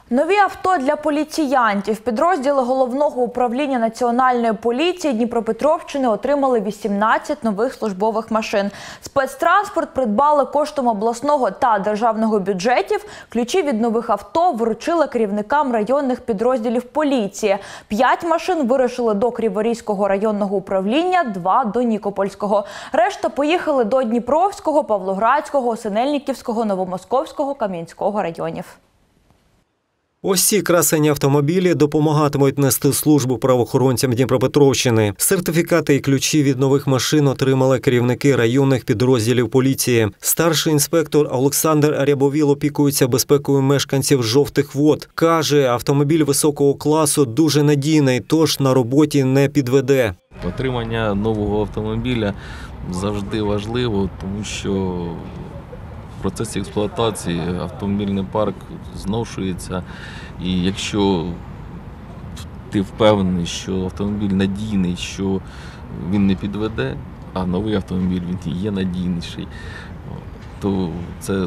Нові авто для поліціянтів. Підрозділи Головного управління Національної поліції Дніпропетровщини отримали 18 нових службових машин. Спецтранспорт придбали коштом обласного та державного бюджетів. Ключі від нових авто вручили керівникам районних підрозділів поліції. 5 машин вирушили до Криворізького районного управління, 2 – до Нікопольського. Решта поїхали до Дніпровського, Павлоградського, Синельниківського, Новомосковського, Кам'янського районів. Ось ці красені автомобілі допомагатимуть нести службу правоохоронцям Дніпропетровщини. Сертифікати і ключі від нових машин отримали керівники районних підрозділів поліції. Старший інспектор Олександр Рябовіл опікується безпекою мешканців Жовтих Вод. Каже, автомобіль високого класу дуже надійний, тож на роботі не підведе. Отримання нового автомобіля завжди важливо, тому що в процесі експлуатації автомобільний парк зношується, і якщо ти впевнений, що автомобіль надійний, що він не підведе, а новий автомобіль він є надійніший, то це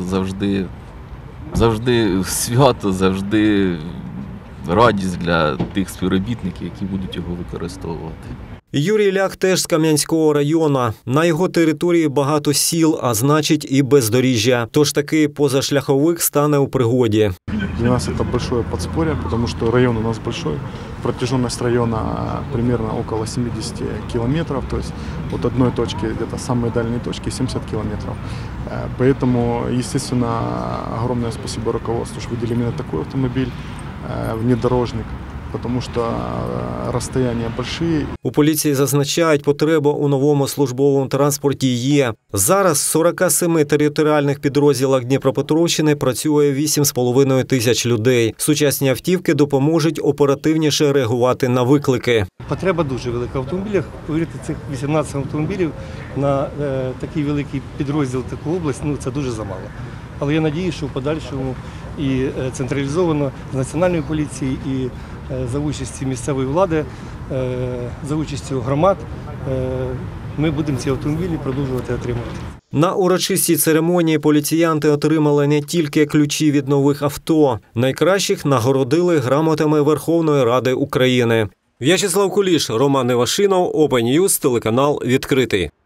завжди свято, завжди радість для тих співробітників, які будуть його використовувати. Юрій Ляг теж з Кам'янського району. На його території багато сіл, а значить і бездоріжжя. Тож такий позашляховик стане у пригоді. Для нас это большое подспорье, потому что район у нас большой. Протяженность района примерно около 70 километров. То есть от одной точки, где-то самой дальней точки, 70 километров. Поэтому, естественно, огромное спасибо руководству, что выделили именно такой автомобиль, внедорожник. Тому що розстояння великі. У поліції зазначають, потреба у новому службовому транспорті є. Зараз в 47 територіальних підрозділах Дніпропетровщини працює 8,5 тисяч людей. Сучасні автівки допоможуть оперативніше реагувати на виклики. Потреба дуже велика в автомобілях. Повірте, цих 18 автомобілів на такий великий підрозділ, таку область, це дуже замало. Але я сподіваюся, що в подальшому і централізовано з Національної поліції, і за участі місцевої влади, за участю громад, ми будемо ці автомобілі продовжувати отримувати. На урочистій церемонії поліціянти отримали не тільки ключі від нових авто. Найкращих нагородили грамотами Верховної Ради України. В'ячеслав Куліш, Роман Івашинов, Open News, телеканал «Відкритий».